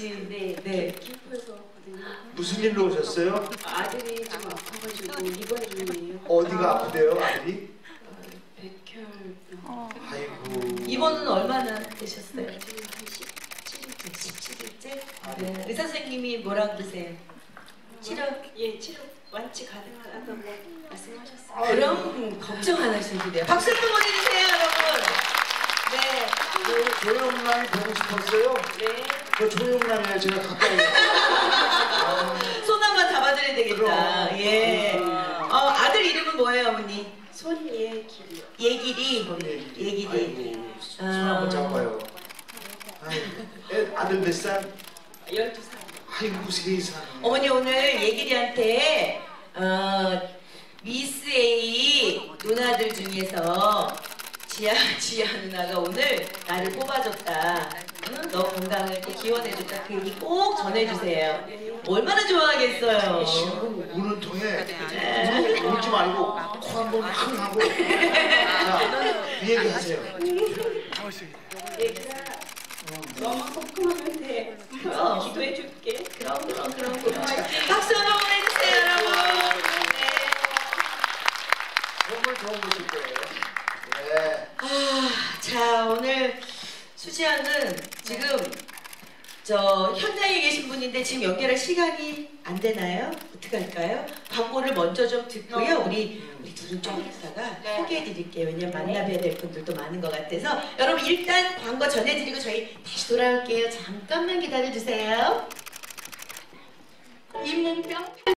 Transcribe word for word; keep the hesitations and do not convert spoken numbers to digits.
씨. 네, 네. 김포에서 왔거든요. 무슨 일로 오셨어요? 아들이 좀 아파가지고 입원 중이에요. 어디가 아프대요, 아들이? 어, 백혈병. 아이고. 입원은 얼마나 되셨어요? 지금 한 십칠 일째. 십칠 일째? 네. 의사 선생님이 뭐라고 그러세요? 치료? 예, 치료 완치 가능하다고 말씀하셨어요. 아, 그럼 걱정 안 하셔도 돼요. 박수 한번 보내주세요, 여러분. 네. 그 조영남이 보고 싶었어요? 네. 그 조영남이랑 제가 가까이. 손 한번 잡아드려야 되겠다. 그럼. 예. 어, 아들 이름은 뭐예요, 어머니? 손예길이요. 예길이. 손예길이. 예길이. 아이고, 손 아. 한번 잡아요. 아이고, 애, 아들 몇 살? 열두 살. 아이고, 세상. 어머니 오늘 예길이한테 어, 미스 A 누나들 중에서 지아, 지아 누나가 오늘 나를 뽑아줬다. 응? 너 건강을 또 기원해줬다. 그 얘기 꼭 전해주세요. 얼마나 좋아하겠어요. 지금 우는 통에 울지 말고 코 한 번 큰 하고. 자, 이 얘기 하세요. 얘들아, 너무 걱정하면 돼. 그럼. 기도해줄게. 그럼 그럼 그럼 그럼. 박수 한번 보내주세요, 여러분. 네. 정말 좋은 것일 거예요. 네. 아, 자 오늘 수지양은 지금 저 현장에 계신 분인데 지금 연결할 시간이 안 되나요? 어떻게 할까요? 광고를 먼저 좀 듣고요. 우리 우리 둘은 좀 있다가 소개해 드릴게요. 왜냐면 만나봐야 될 분들도 많은 것 같아서 여러분 일단 광고 전해드리고 저희 다시 돌아올게요. 잠깐만 기다려 주세요. 잇몸병